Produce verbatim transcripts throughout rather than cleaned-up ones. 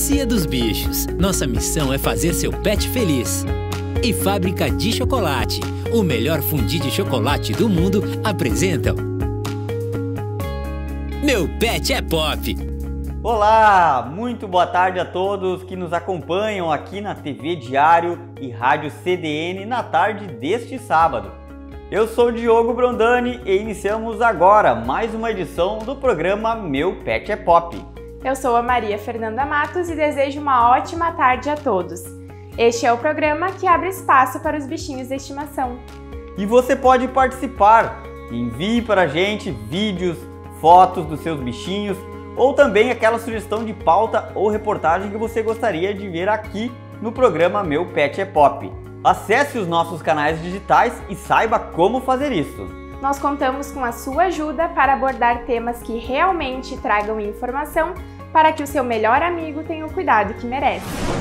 Delicia dos Bichos. Nossa missão é fazer seu pet feliz. E Fábrica de Chocolate, o melhor fundi de chocolate do mundo, apresentam Meu Pet é Pop. Olá, muito boa tarde a todos que nos acompanham aqui na T V Diário e Rádio C D N na tarde deste sábado. Eu sou Diogo Brondani e iniciamos agora mais uma edição do programa Meu Pet é Pop. Eu sou a Maria Fernanda Matos e desejo uma ótima tarde a todos. Este é o programa que abre espaço para os bichinhos de estimação. E você pode participar. Envie para a gente vídeos, fotos dos seus bichinhos ou também aquela sugestão de pauta ou reportagem que você gostaria de ver aqui no programa Meu Pet é Pop. Acesse os nossos canais digitais e saiba como fazer isso. Nós contamos com a sua ajuda para abordar temas que realmente tragam informação para que o seu melhor amigo tenha o cuidado que merece.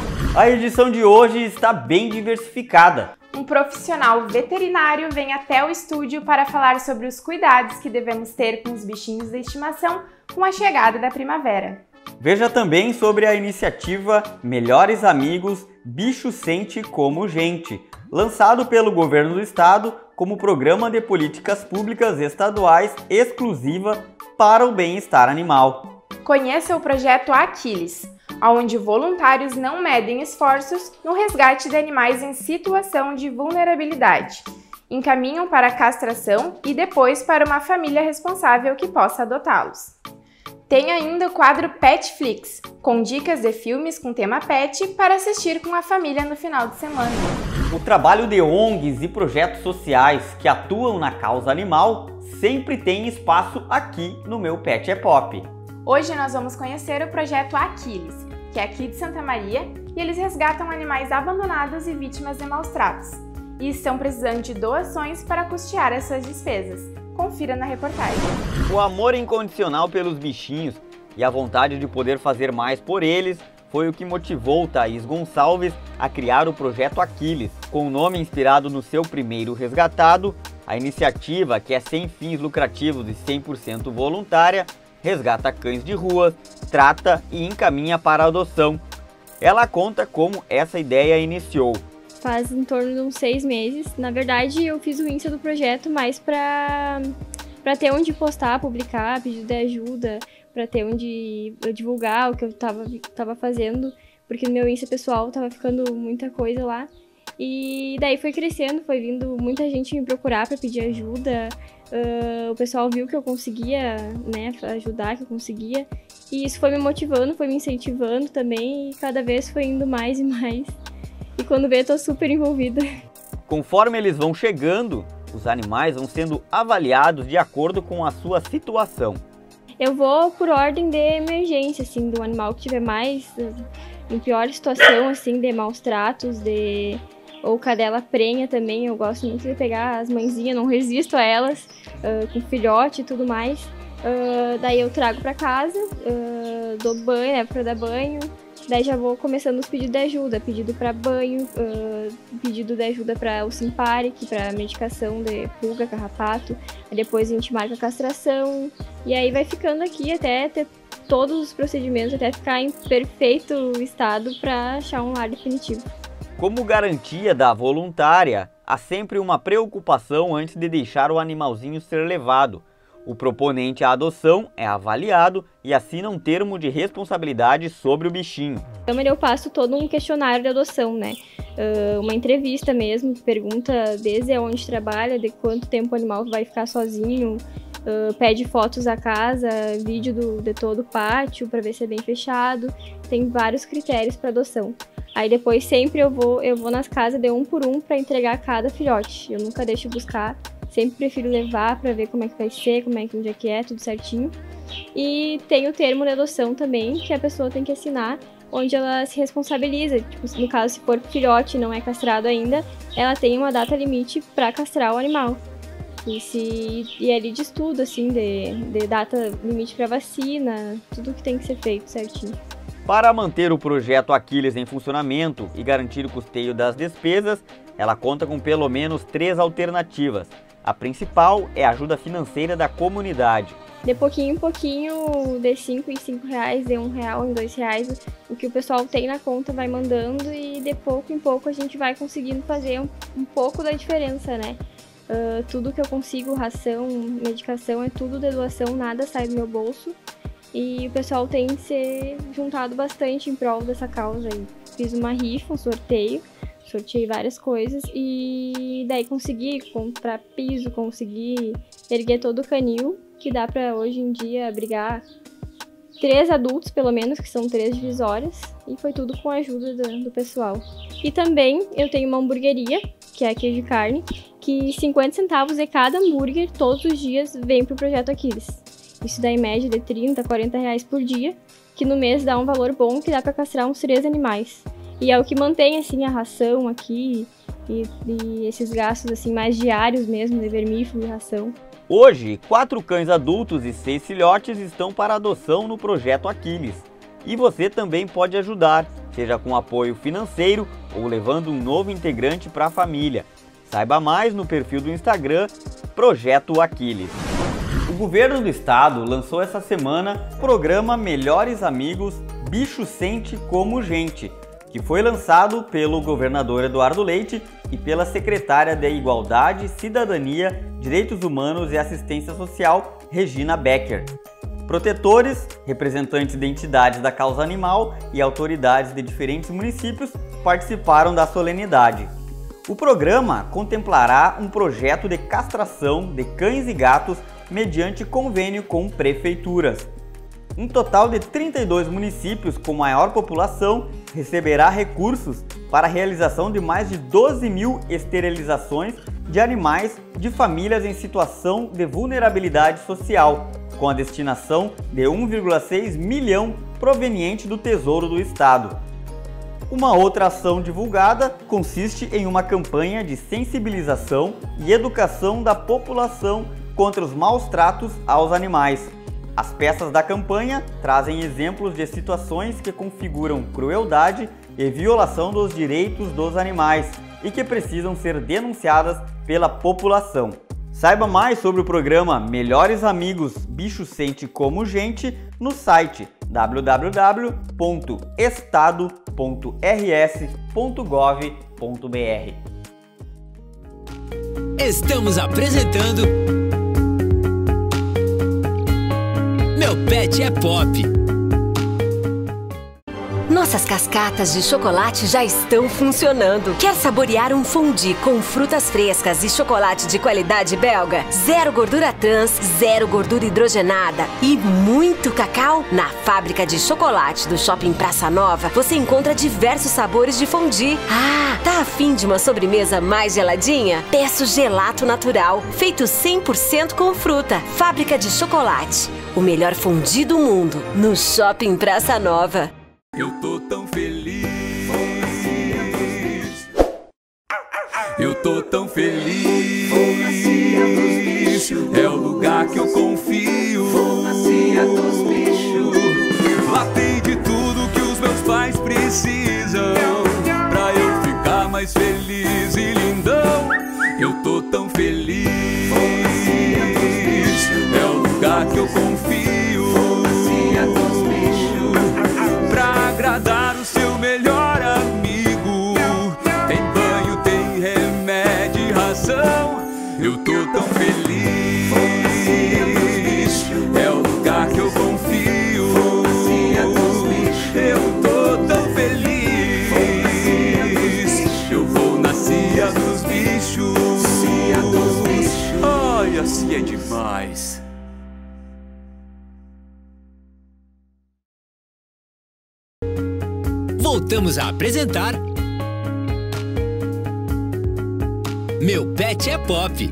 A edição de hoje está bem diversificada. Um profissional veterinário vem até o estúdio para falar sobre os cuidados que devemos ter com os bichinhos de estimação com a chegada da primavera. Veja também sobre a iniciativa Melhores Amigos Bicho Sente Como Gente, lançado pelo Governo do Estado como programa de políticas públicas estaduais exclusiva para o bem-estar animal. Conheça o projeto Aquiles, onde voluntários não medem esforços no resgate de animais em situação de vulnerabilidade. Encaminham para a castração e depois para uma família responsável que possa adotá-los. Tem ainda o quadro Petflix, com dicas de filmes com tema pet para assistir com a família no final de semana. O trabalho de O N Gs e projetos sociais que atuam na causa animal sempre tem espaço aqui no Meu Pet é Pop. Hoje nós vamos conhecer o projeto Aquiles, que é aqui de Santa Maria, e eles resgatam animais abandonados e vítimas de maus tratos. E estão precisando de doações para custear as suas despesas. Confira na reportagem. O amor incondicional pelos bichinhos e a vontade de poder fazer mais por eles foi o que motivou Thaís Gonçalves a criar o projeto Aquiles. Com o nome inspirado no seu primeiro resgatado, a iniciativa, que é sem fins lucrativos e cem por cento voluntária, resgata cães de rua, trata e encaminha para a adoção. Ela conta como essa ideia iniciou. Faz em torno de uns seis meses. Na verdade, eu fiz o Insta do projeto mais para para ter onde postar, publicar, pedir de ajuda, para ter onde divulgar o que eu estava tava fazendo, porque no meu Insta pessoal tava ficando muita coisa lá. E daí foi crescendo, foi vindo muita gente me procurar para pedir ajuda. Uh, o pessoal viu que eu conseguia, né, ajudar, que eu conseguia. E isso foi me motivando, foi me incentivando também, e cada vez foi indo mais e mais. E quando vê, eu tô super envolvida. Conforme eles vão chegando, os animais vão sendo avaliados de acordo com a sua situação. Eu vou por ordem de emergência, assim, do animal que tiver mais em pior situação, assim, de maus tratos, de... ou cadela prenha também. Eu gosto muito de pegar as mãezinhas, não resisto a elas, uh, com filhote e tudo mais. Uh, daí eu trago pra casa, uh, dou banho, né, pra dar banho. Daí já vou começando os pedidos de ajuda, pedido para banho, uh, pedido de ajuda para o Simparic, para medicação de pulga, carrapato. Aí depois a gente marca a castração e aí vai ficando aqui até ter todos os procedimentos, até ficar em perfeito estado para achar um lar definitivo. Como garantia da voluntária, há sempre uma preocupação antes de deixar o animalzinho ser levado. O proponente à adoção é avaliado e assina um termo de responsabilidade sobre o bichinho. Então eu passo todo um questionário de adoção, né? Uh, uma entrevista mesmo, que pergunta desde onde trabalha, de quanto tempo o animal vai ficar sozinho, uh, pede fotos da casa, vídeo do, de todo o pátio para ver se é bem fechado. Tem vários critérios para adoção. Aí depois sempre eu vou, eu vou nas casas de um por um para entregar cada filhote. Eu nunca deixo buscar. Sempre prefiro levar para ver como é que vai ser, como é que, onde é que é, tudo certinho. E tem o termo de adoção também, que a pessoa tem que assinar, onde ela se responsabiliza. Tipo, no caso, se for filhote e não é castrado ainda, ela tem uma data limite para castrar o animal. E, se, e ali diz tudo, assim, de, de data limite para vacina, tudo que tem que ser feito certinho. Para manter o projeto Aquiles em funcionamento e garantir o custeio das despesas, ela conta com pelo menos três alternativas. A principal é a ajuda financeira da comunidade. de pouquinho em pouquinho, de cinco em cinco reais, de um real em dois reais, o que o pessoal tem na conta vai mandando e de pouco em pouco a gente vai conseguindo fazer um, um pouco da diferença, né? Uh, tudo que eu consigo, ração, medicação, é tudo de doação, nada sai do meu bolso. E o pessoal tem se juntado bastante em prol dessa causa aí. Fiz uma rifa, um sorteio, sorteei várias coisas e daí consegui comprar piso, consegui erguer todo o canil, que dá pra hoje em dia abrigar três adultos, pelo menos, que são três divisórias, e foi tudo com a ajuda do, do pessoal. E também eu tenho uma hamburgueria, que é a Queijo e Carne, que cinquenta centavos de cada hambúrguer todos os dias vem pro Projeto Aquiles. Isso dá em média de trinta, quarenta reais por dia, que no mês dá um valor bom que dá para castrar uns três animais. E é o que mantém assim a ração aqui e, e esses gastos assim mais diários mesmo, de vermífugo e ração. Hoje, quatro cães adultos e seis filhotes estão para adoção no Projeto Aquiles. E você também pode ajudar, seja com apoio financeiro ou levando um novo integrante para a família. Saiba mais no perfil do Instagram Projeto Aquiles. O governo do estado lançou essa semana o programa Melhores Amigos Bicho Sente Como Gente, que foi lançado pelo governador Eduardo Leite e pela secretária de Igualdade, Cidadania, Direitos Humanos e Assistência Social, Regina Becker. Protetores, representantes de entidades da causa animal e autoridades de diferentes municípios participaram da solenidade. O programa contemplará um projeto de castração de cães e gatos mediante convênio com prefeituras. Um total de trinta e dois municípios com maior população receberá recursos para a realização de mais de doze mil esterilizações de animais de famílias em situação de vulnerabilidade social, com a destinação de um vírgula seis milhão proveniente do Tesouro do Estado. Uma outra ação divulgada consiste em uma campanha de sensibilização e educação da população contra os maus tratos aos animais. As peças da campanha trazem exemplos de situações que configuram crueldade e violação dos direitos dos animais e que precisam ser denunciadas pela população. Saiba mais sobre o programa Melhores Amigos Bicho Sente Como Gente no site w w w ponto estado ponto r s ponto gov ponto b r. Estamos apresentando Meu Pet é Pop. Nossas cascatas de chocolate já estão funcionando. Quer saborear um fondue com frutas frescas e chocolate de qualidade belga? Zero gordura trans, zero gordura hidrogenada e muito cacau? Na fábrica de chocolate do Shopping Praça Nova, você encontra diversos sabores de fondue. Ah, tá afim de uma sobremesa mais geladinha? Peço gelato natural, feito cem por cento com fruta. Fábrica de chocolate, o melhor fondue do mundo, no Shopping Praça Nova. Eu tô tão feliz, eu tô tão feliz, é o lugar que eu confio. Lá tem de tudo que os meus pais precisam, pra eu ficar mais feliz e lindão. Eu tô tão feliz, é o lugar que eu confio. Pra agradar o seu melhor amigo, tem banho, tem remédio e ração. Eu tô tão feliz, é o lugar que eu confio. Eu tô tão feliz, eu vou na cia dos bichos. Ai, assim é demais. Voltamos a apresentar Meu Pet é Pop.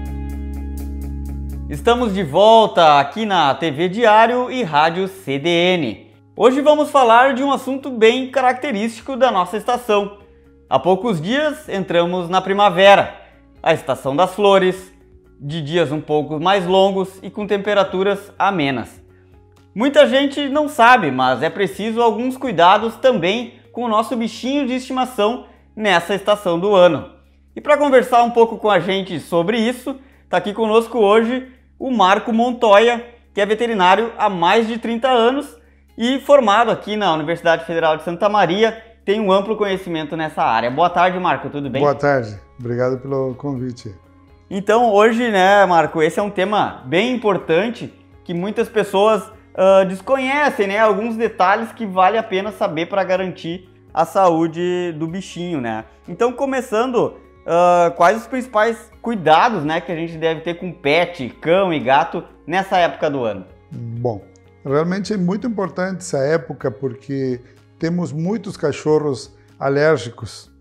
Estamos de volta aqui na T V Diário e Rádio C D N. Hoje vamos falar de um assunto bem característico da nossa estação. Há poucos dias entramos na primavera, a estação das flores, de dias um pouco mais longos e com temperaturas amenas. Muita gente não sabe, mas é preciso alguns cuidados também com o nosso bichinho de estimação nessa estação do ano. E para conversar um pouco com a gente sobre isso, está aqui conosco hoje o Marco Montoya, que é veterinário há mais de trinta anos e formado aqui na Universidade Federal de Santa Maria, tem um amplo conhecimento nessa área. Boa tarde, Marco, tudo bem? Boa tarde, obrigado pelo convite. Então, hoje, né, Marco, esse é um tema bem importante que muitas pessoas uh, desconhecem, né, alguns detalhes que vale a pena saber para garantir a saúde do bichinho, né? Então, começando, uh, quais os principais cuidados, né, que a gente deve ter com pet, cão e gato nessa época do ano? Bom, realmente é muito importante essa época porque temos muitos cachorros alérgicos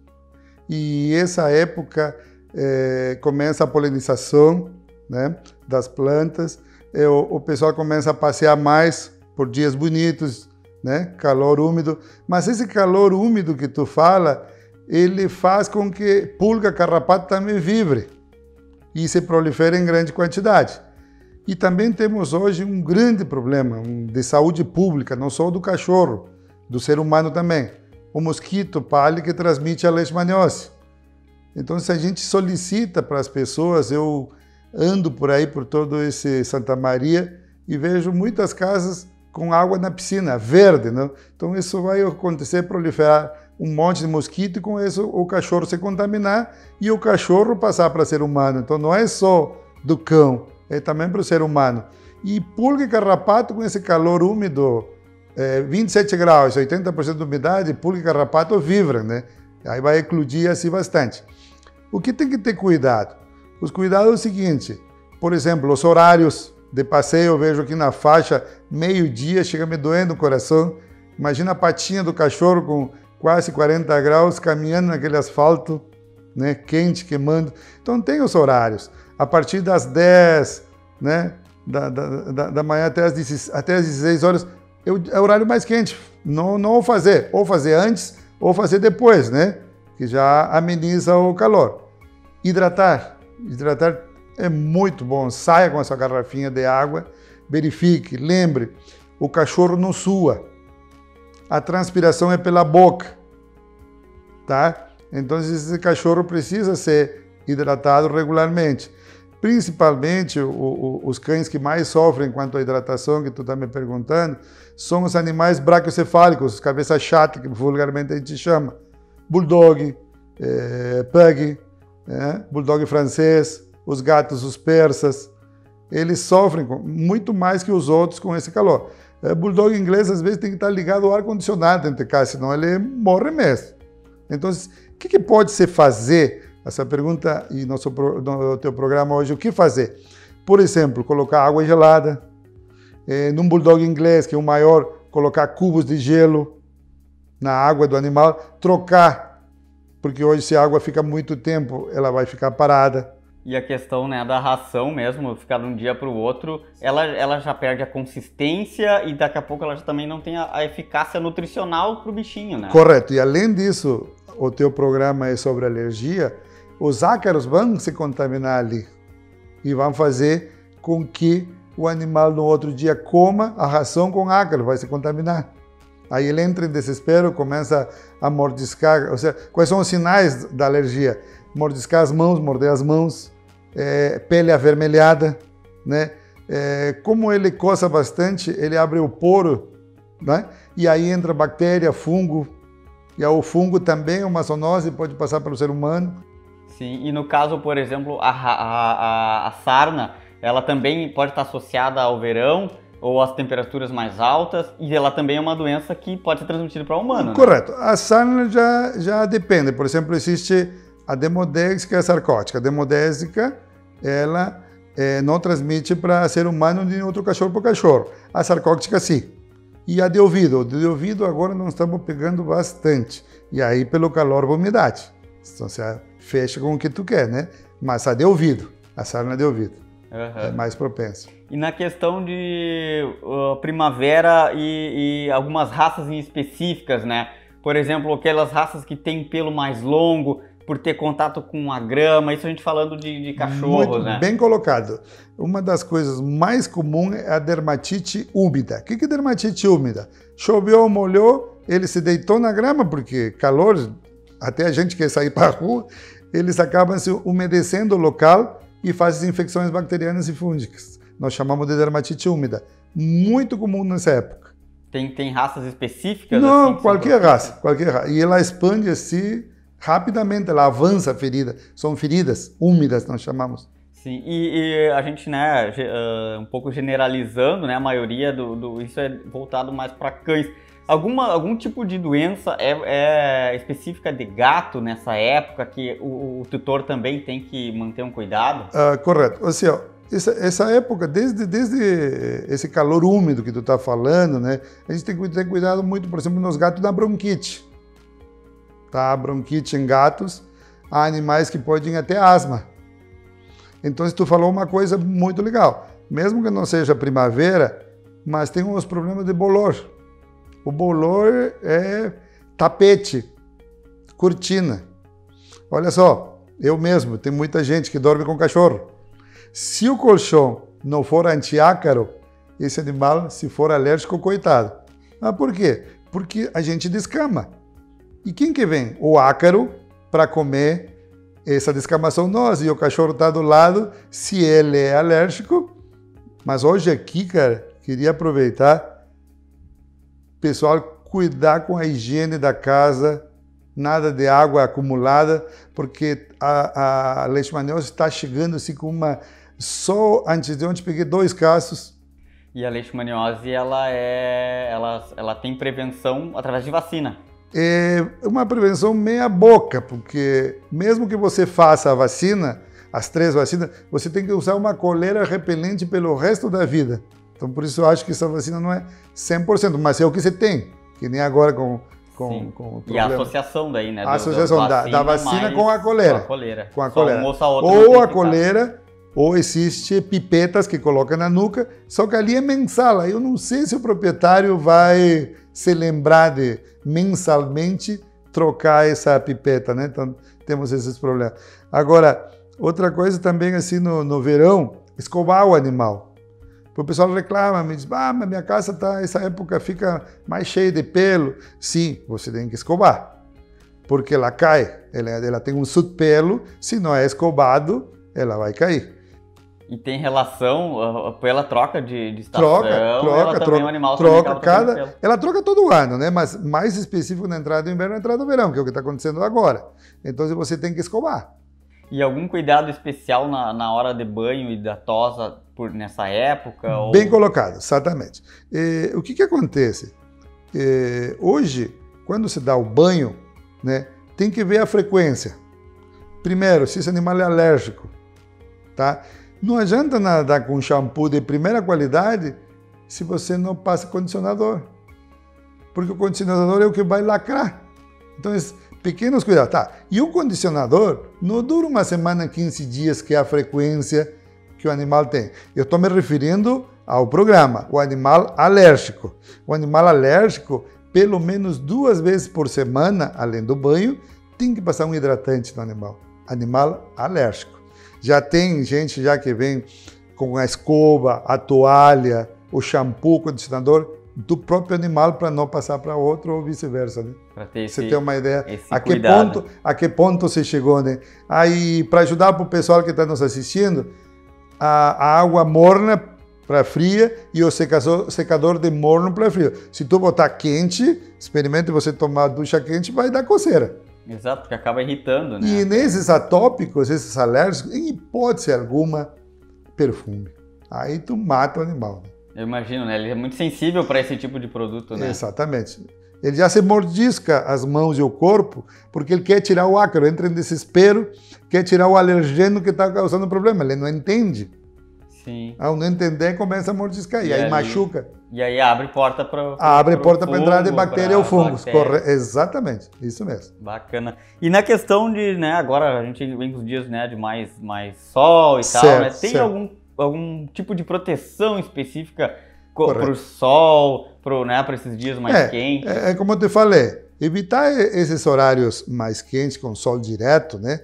e essa época é, começa a polinização, né, das plantas, e o, o pessoal começa a passear mais por dias bonitos, né, calor úmido, mas esse calor úmido que tu fala, ele faz com que pulga, carrapato também vibre e se prolifere em grande quantidade. E também temos hoje um grande problema um, de saúde pública, não só do cachorro, do ser humano também. O mosquito pálido que transmite a leishmaniose. Então, se a gente solicita para as pessoas, eu ando por aí, por todo esse Santa Maria, e vejo muitas casas com água na piscina, verde, né? Então, isso vai acontecer, proliferar um monte de mosquito, e com isso o cachorro se contaminar e o cachorro passar para ser humano. Então, não é só do cão, é também para o ser humano. E pulga e carrapato com esse calor úmido, é, vinte e sete graus, oitenta por cento de umidade, pulga e carrapato vibram, né? Aí vai eclodir assim bastante. O que tem que ter cuidado? Os cuidados é o seguinte, por exemplo, os horários de passeio, eu vejo aqui na faixa, meio-dia, chega me doendo o coração. Imagina a patinha do cachorro com quase quarenta graus, caminhando naquele asfalto, né, quente, queimando. Então tem os horários. A partir das dez, né, da, da, da, da manhã até as, até as dezesseis horas, é o horário mais quente. Não, não fazer, ou fazer antes, ou fazer depois, né, que já ameniza o calor. Hidratar. Hidratar é muito bom. Saia com essa garrafinha de água, verifique, lembre, o cachorro não sua. A transpiração é pela boca, tá? Então esse cachorro precisa ser hidratado regularmente. Principalmente o, o, os cães que mais sofrem quanto à hidratação, que tu está me perguntando, são os animais braquiocefálicos, os cabeça chata, que vulgarmente a gente chama. Bulldog, é, pug, é, bulldog francês, os gatos, os persas, eles sofrem muito mais que os outros com esse calor. É, bulldog inglês às vezes tem que estar ligado ao ar-condicionado dentro de casa, senão ele morre mesmo. Então, o que, que pode se fazer? Essa pergunta e nosso no teu programa hoje, o que fazer? Por exemplo, colocar água gelada, é, num bulldog inglês, que é o maior, colocar cubos de gelo na água do animal, trocar, porque hoje se a água fica muito tempo, ela vai ficar parada. E a questão, né, da ração mesmo, ficar de um dia para o outro, ela, ela já perde a consistência e daqui a pouco ela já também não tem a, a eficácia nutricional para o bichinho, né? Correto. E além disso, o teu programa é sobre alergia, os ácaros vão se contaminar ali e vão fazer com que o animal no outro dia coma a ração com ácaro, vai se contaminar. Aí ele entra em desespero, começa a mordiscar, ou seja, quais são os sinais da alergia? Mordiscar as mãos, morder as mãos, é, pele avermelhada, né? É, como ele coça bastante, ele abre o poro, né? E aí entra bactéria, fungo, e o fungo também é uma zoonose, pode passar para o ser humano. Sim, e no caso, por exemplo, a, a, a, a sarna, ela também pode estar associada ao verão ou às temperaturas mais altas, e ela também é uma doença que pode ser transmitida para o humano. Correto. Né? A sarna já, já depende. Por exemplo, existe a demodésica e a sarcótica. A demodésica, ela é, não transmite para ser humano nem outro cachorro para cachorro. A sarcótica, sim. E a de ouvido. A de ouvido agora nós estamos pegando bastante. E aí pelo calor e umidade. Então você fecha com o que tu quer, né? Mas a de ouvido, a sarna de ouvido, uhum. é mais propensa. E na questão de uh, primavera e, e algumas raças em específicas, né? Por exemplo, aquelas raças que têm pelo mais longo, por ter contato com a grama, isso a gente falando de, de cachorros, Muito né? Bem colocado. Uma das coisas mais comuns é a dermatite úmida. O que é dermatite úmida? Choveu, molhou, ele se deitou na grama, porque calor, até a gente quer sair para a rua, eles acabam se umedecendo o local e fazem infecções bacterianas e fúngicas. nós chamamos de dermatite úmida. Muito comum nessa época. Tem, tem raças específicas? Não, assim, qualquer raça, qualquer raça. E ela expande assim rapidamente, ela avança a ferida. São feridas úmidas, nós chamamos. Sim, e, e a gente, né, um pouco generalizando, né, a maioria do, do isso é voltado mais para cães. Alguma, algum tipo de doença é, é específica de gato nessa época que o, o tutor também tem que manter um cuidado? Ah, correto. Ou seja, essa, essa época, desde, desde esse calor úmido que tu está falando, né, a gente tem que ter cuidado muito, por exemplo, nos gatos da bronquite. Tá? Bronquite em gatos, há animais que podem até asma. Então, tu falou uma coisa muito legal. Mesmo que não seja primavera, mas tem uns problemas de bolor. O bolor é tapete, cortina. Olha só, eu mesmo, tem muita gente que dorme com cachorro. Se o colchão não for antiácaro, esse animal, se for alérgico, coitado. Mas por quê? Porque a gente descama. E quem que vem? O ácaro para comer essa descamação nossa, e o cachorro está do lado, se ele é alérgico. Mas hoje aqui, cara, queria aproveitar, pessoal, cuidar com a higiene da casa, nada de água acumulada, porque a, a leishmaniose está chegando assim com uma... Só antes de ontem peguei dois casos. E a leishmaniose, ela, é, ela, ela tem prevenção através de vacina. É uma prevenção meia boca, porque mesmo que você faça a vacina, as três vacinas, você tem que usar uma coleira repelente pelo resto da vida. Então, por isso eu acho que essa vacina não é cem por cento, mas é o que você tem, que nem agora com, com, com o problema. E a associação daí, né? A associação do, da, vacina da vacina com a coleira. Com a coleira. Com a coleira. Um ou ou a coleira, ou existe pipetas que coloca na nuca, só que ali é mensal. Eu não sei se o proprietário vai se lembrar de mensalmente trocar essa pipeta, né? Então temos esses problemas. Agora, outra coisa também assim no, no verão, escovar o animal. O pessoal reclama, me diz, ah, mas minha casa tá, essa época fica mais cheia de pelo. Sim, você tem que escovar, porque ela cai, ela, ela tem um subpelo, se não é escovado, ela vai cair. E tem relação pela troca de, de estação? Troca, troca, ela troca, também, o animal troca cada, ela troca todo ano, né? Mas mais específico na entrada do inverno e na entrada do verão, que é o que está acontecendo agora. Então você tem que escovar. E algum cuidado especial na, na hora de banho e da tosa por, nessa época? Ou... Bem colocado, exatamente. E, o que que acontece? E, hoje, quando se dá o banho, né, tem que ver a frequência. Primeiro, se esse animal é alérgico, tá? Não adianta nadar com shampoo de primeira qualidade se você não passa condicionador. Porque o condicionador é o que vai lacrar. Então, esses pequenos cuidados. Tá. E o condicionador não dura uma semana, quinze dias, que é a frequência que o animal tem. Eu estou me referindo ao programa, o animal alérgico. O animal alérgico, pelo menos duas vezes por semana, além do banho, tem que passar um hidratante no animal. Animal alérgico. Já tem gente já que vem com a escova, a toalha, o shampoo, o condicionador do próprio animal para não passar para outro ou vice-versa, né? Para ter esse, você ter uma ideia a que ponto a que ponto você chegou, né? Aí para ajudar para o pessoal que está nos assistindo, a, a água morna para fria e o secador, secador de morno para frio. Se tu botar quente, experimente você tomar ducha quente, vai dar coceira. Exato, porque acaba irritando, né? E nesses atópicos, esses alérgicos, em hipótese alguma, perfume. Aí tu mata o animal. Né? Eu imagino, né? Ele é muito sensível para esse tipo de produto, né? Exatamente. Ele já se mordisca as mãos e o corpo porque ele quer tirar o ácaro, entra em desespero, quer tirar o alergeno que está causando o problema. Ele não entende. Sim. Ao não entender, começa a mordiscar. E, e aí ali, machuca. E aí abre porta para Abre porta para entrada de bactéria ou fungos. Corre... Exatamente, isso mesmo. Bacana. E na questão de, né, agora a gente vem com os dias, né, de mais, mais sol e certo, tal, né? Tem certo. algum, algum tipo de proteção específica para o sol, para né, esses dias mais é, quentes? É, é como eu te falei, evitar esses horários mais quentes, com sol direto, né?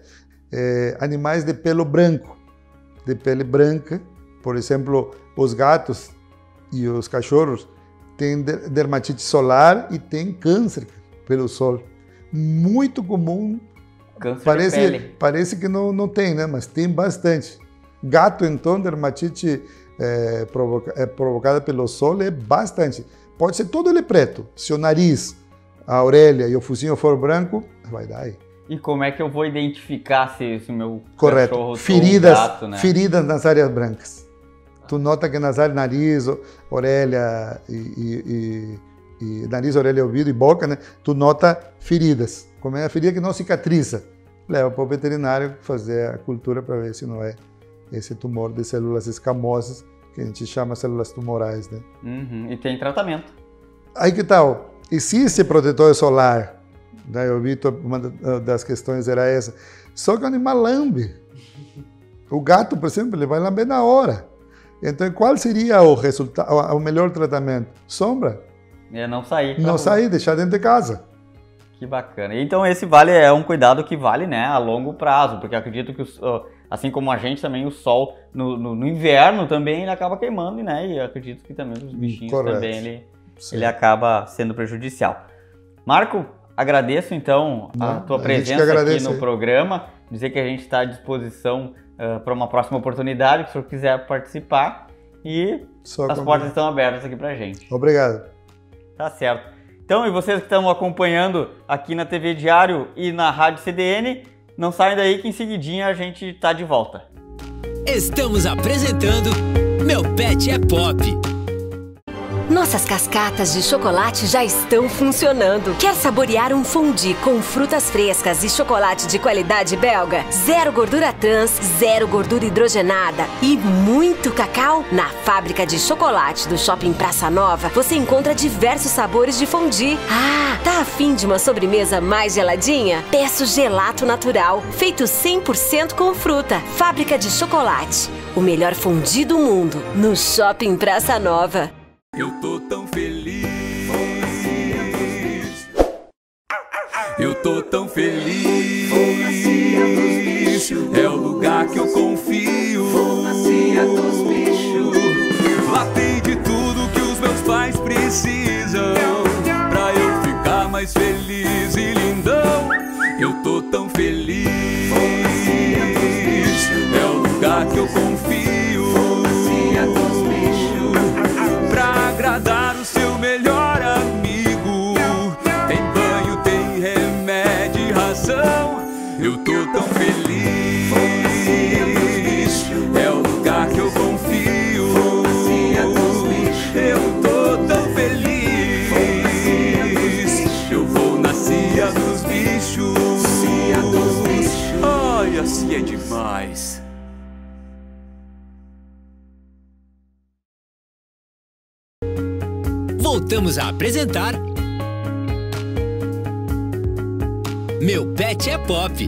É, animais de pelo branco, de pele branca, por exemplo, os gatos e os cachorros têm dermatite solar e têm câncer pelo sol. Muito comum. Câncer parece, de pele. Parece que não, não tem, né? Mas tem bastante. Gato, então, dermatite é, provoca, é provocada pelo sol é bastante. Pode ser todo ele preto. Se o nariz, a orelha e o focinho for branco, vai dar aí. E como é que eu vou identificar se, se o meu Correto. cachorro Feridas, ou um gato, né? feridas nas áreas brancas. Tu nota que nas áreas nariz, orelha e, e, e, e nariz, orelha, ouvido e boca, né? Tu nota feridas. Como é a ferida que não cicatriza, leva para o veterinário fazer a cultura para ver se não é esse tumor de células escamosas que a gente chama células tumorais, né? Uhum. E tem tratamento. Aí que tal? Existe protetor solar. Né? Eu vi uma das questões era essa. Só que o animal lambe. O gato, por exemplo, ele vai lamber na hora. Então, qual seria o resultado, o melhor tratamento? Sombra. É não sair. Não sair, deixar dentro de casa. Que bacana. Então esse vale é um cuidado que vale, né, a longo prazo, porque eu acredito que, assim como a gente também, o sol no, no, no inverno também ele acaba queimando, né, e eu acredito que também os bichinhos Correto. também ele, ele acaba sendo prejudicial. Marco, agradeço então a Não, tua a presença aqui no aí. programa, dizer que a gente está à disposição uh, para uma próxima oportunidade, que o senhor quiser participar, e Só as portas estão abertas aqui pra gente. Obrigado. Tá certo. Então, e vocês que estão acompanhando aqui na T V Diário e na Rádio C D N, não saem daí que em seguidinha a gente tá de volta. Estamos apresentando Meu Pet é Pop. Nossas cascatas de chocolate já estão funcionando. Quer saborear um fondue com frutas frescas e chocolate de qualidade belga? Zero gordura trans, zero gordura hidrogenada e muito cacau? Na fábrica de chocolate do Shopping Praça Nova, você encontra diversos sabores de fondue. Ah, tá afim de uma sobremesa mais geladinha? Peça o gelato natural, feito cem por cento com fruta. Fábrica de chocolate, o melhor fondue do mundo, no Shopping Praça Nova. Eu tô tão feliz, eu tô tão feliz, é o lugar que eu confio. Lá tem de tudo que os meus pais precisam, pra eu ficar mais feliz e lindão. Eu tô tão feliz, é o lugar que eu confio. Pra agradar o seu melhor amigo, tem banho, tem remédio e ração. Eu tô tão feliz, é o lugar que eu confio. Eu tô tão feliz, eu vou na cia dos bichos. Ai, assim é demais. Voltamos a apresentar Meu Pet é Pop.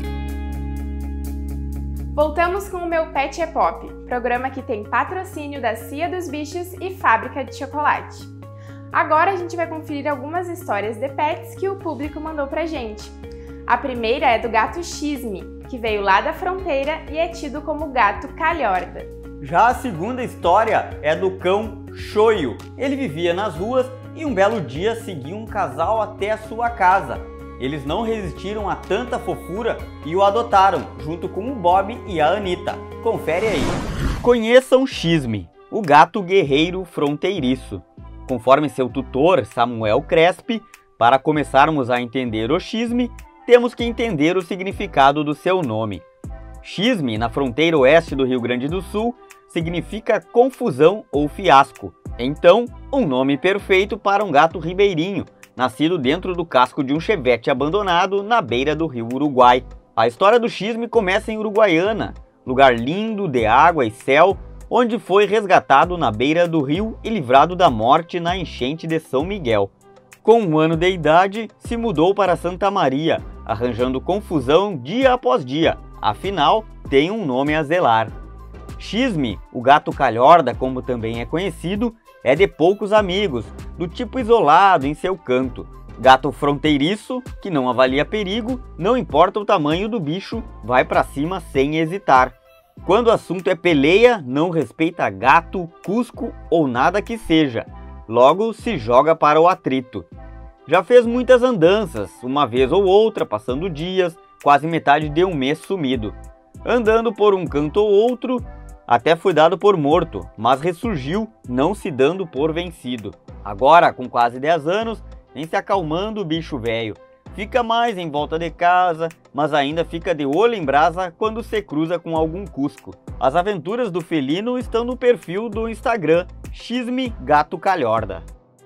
Voltamos com o Meu Pet é Pop, programa que tem patrocínio da Cia dos Bichos e Fábrica de Chocolate. Agora a gente vai conferir algumas histórias de pets que o público mandou pra gente. A primeira é do gato Xisme, que veio lá da fronteira e é tido como gato calhorda. Já a segunda história é do cão Choio. Ele vivia nas ruas e um belo dia seguiu um casal até a sua casa. Eles não resistiram a tanta fofura e o adotaram, junto com o Bob e a Anitta. Confere aí. Conheçam Xisme, o gato guerreiro fronteiriço. Conforme seu tutor, Samuel Crespi, para começarmos a entender o Xisme, temos que entender o significado do seu nome. Xisme, na fronteira oeste do Rio Grande do Sul, significa confusão ou fiasco. Então, um nome perfeito para um gato ribeirinho, nascido dentro do casco de um chevette abandonado na beira do rio Uruguai. A história do Xisme começa em Uruguaiana, lugar lindo de água e céu, onde foi resgatado na beira do rio e livrado da morte na enchente de São Miguel. Com um ano de idade, se mudou para Santa Maria, arranjando confusão dia após dia, afinal, tem um nome a zelar. Xisme, o gato calhorda, como também é conhecido, é de poucos amigos, do tipo isolado em seu canto. Gato fronteiriço, que não avalia perigo, não importa o tamanho do bicho, vai pra cima sem hesitar. Quando o assunto é peleia, não respeita gato, cusco ou nada que seja. Logo se joga para o atrito. Já fez muitas andanças, uma vez ou outra, passando dias, quase metade de um mês sumido. Andando por um canto ou outro, até foi dado por morto, mas ressurgiu, não se dando por vencido. Agora, com quase dez anos, vem se acalmando o bicho velho. Fica mais em volta de casa, mas ainda fica de olho em brasa quando se cruza com algum cusco. As aventuras do felino estão no perfil do Instagram Xisme Gato Calhorda.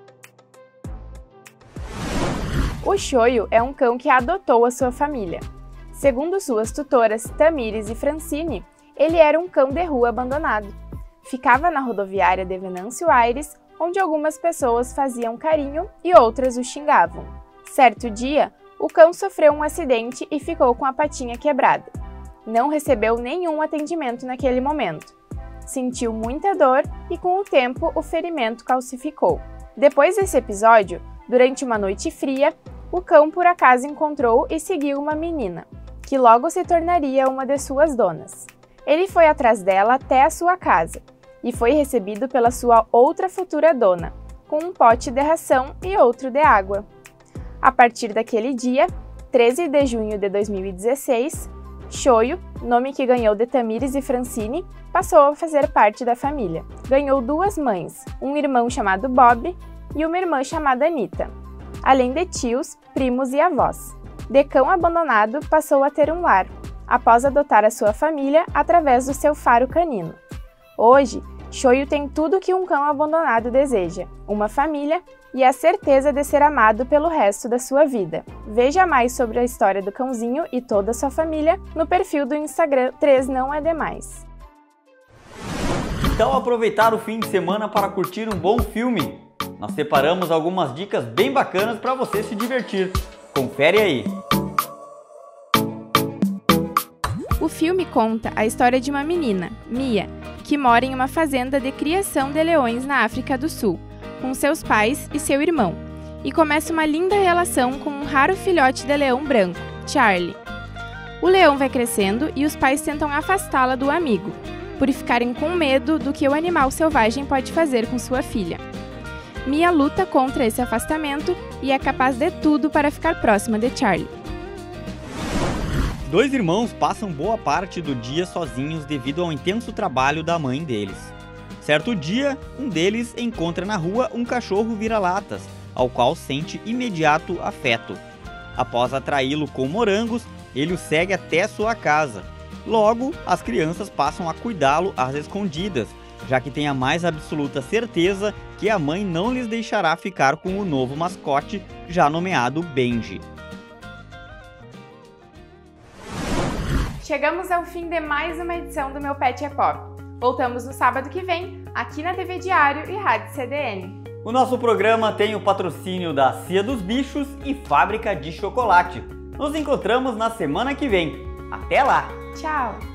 O Xoio é um cão que adotou a sua família. Segundo suas tutoras Tamires e Francine, ele era um cão de rua abandonado. Ficava na rodoviária de Venâncio Aires, onde algumas pessoas faziam carinho e outras o xingavam. Certo dia, o cão sofreu um acidente e ficou com a patinha quebrada. Não recebeu nenhum atendimento naquele momento. Sentiu muita dor e, com o tempo, o ferimento calcificou. Depois desse episódio, durante uma noite fria, o cão por acaso encontrou e seguiu uma menina, que logo se tornaria uma de suas donas. Ele foi atrás dela até a sua casa e foi recebido pela sua outra futura dona, com um pote de ração e outro de água. A partir daquele dia, treze de junho de dois mil e dezesseis, Xoio, nome que ganhou de Tamires e Francine, passou a fazer parte da família. Ganhou duas mães, um irmão chamado Bob e uma irmã chamada Anita, além de tios, primos e avós. De cão abandonado, passou a ter um lar, após adotar a sua família através do seu faro canino. Hoje, Xoio tem tudo que um cão abandonado deseja, uma família e a certeza de ser amado pelo resto da sua vida. Veja mais sobre a história do cãozinho e toda a sua família no perfil do Instagram três não é demais. Então aproveitar o fim de semana para curtir um bom filme. Nós separamos algumas dicas bem bacanas para você se divertir. Confere aí! O filme conta a história de uma menina, Mia, que mora em uma fazenda de criação de leões na África do Sul, com seus pais e seu irmão, e começa uma linda relação com um raro filhote de leão branco, Charlie. O leão vai crescendo e os pais tentam afastá-la do amigo, por ficarem com medo do que o animal selvagem pode fazer com sua filha. Mia luta contra esse afastamento e é capaz de tudo para ficar próxima de Charlie. Dois irmãos passam boa parte do dia sozinhos devido ao intenso trabalho da mãe deles. Certo dia, um deles encontra na rua um cachorro vira-latas, ao qual sente imediato afeto. Após atraí-lo com morangos, ele o segue até sua casa. Logo, as crianças passam a cuidá-lo às escondidas, já que tem a mais absoluta certeza que a mãe não lhes deixará ficar com o novo mascote, já nomeado Benji. Chegamos ao fim de mais uma edição do Meu Pet é Pop. Voltamos no sábado que vem, aqui na T V Diário e Rádio C D N. O nosso programa tem o patrocínio da Cia dos Bichos e Fábrica de Chocolate. Nos encontramos na semana que vem. Até lá! Tchau!